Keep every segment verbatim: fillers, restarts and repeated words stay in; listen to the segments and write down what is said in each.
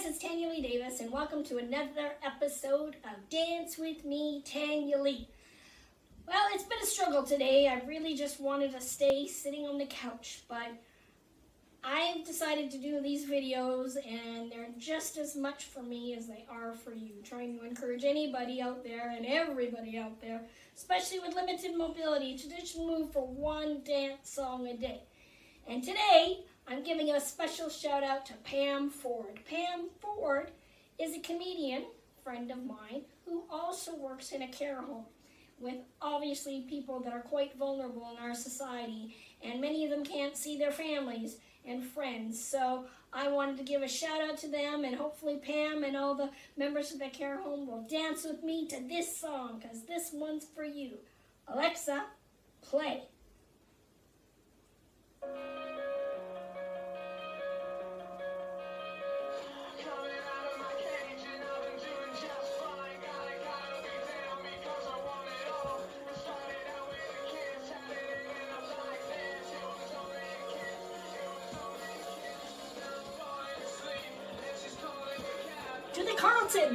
it's Tanyalee Davis, and welcome to another episode of Dance With Me, Tanyalee. Well, it's been a struggle today. I really just wanted to stay sitting on the couch, but I've decided to do these videos, and they're just as much for me as they are for you. Trying to encourage anybody out there and everybody out there, especially with limited mobility, to just move for one dance song a day. And today, I'm giving a special shout out to Pam Ford. Pam Ford is a comedian friend of mine who also works in a care home with obviously people that are quite vulnerable in our society, and many of them can't see their families and friends. So I wanted to give a shout out to them, and hopefully Pam and all the members of the care home will dance with me to this song, because this one's for you. Alexa, play. To the Carlton.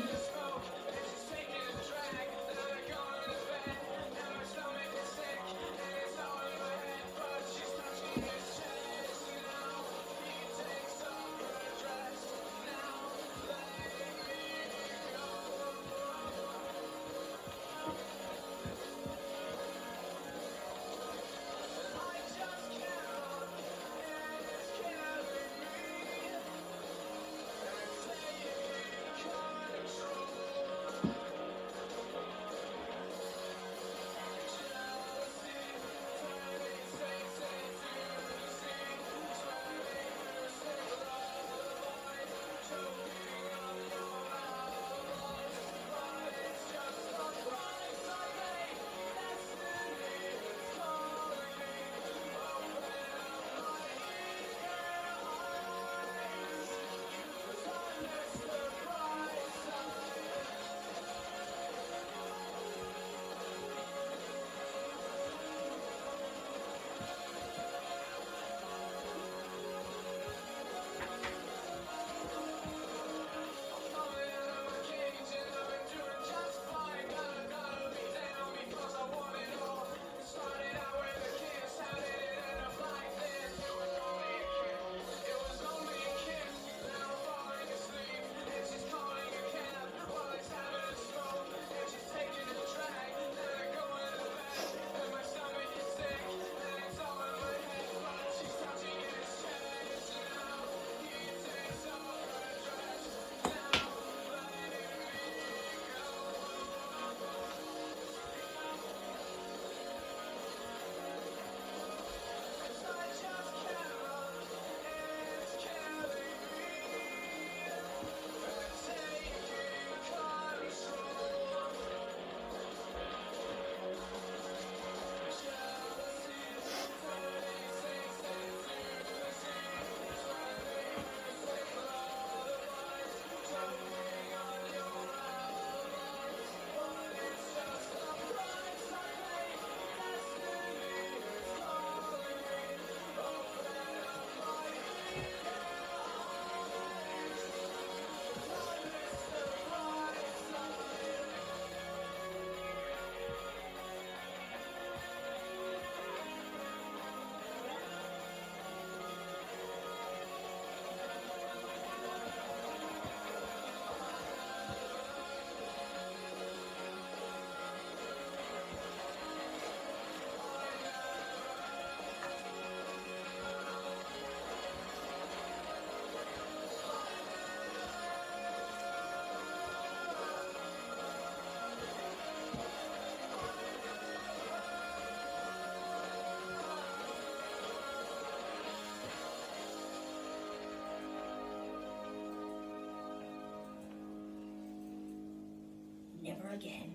Never again.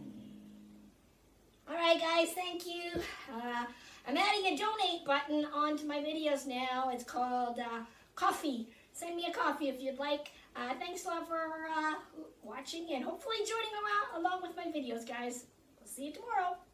Alright guys, thank you. Uh, I'm adding a donate button onto my videos now. It's called uh, coffee. Send me a coffee if you'd like. Uh, thanks a lot for uh, watching, and hopefully joining along with my videos, guys. We'll see you tomorrow.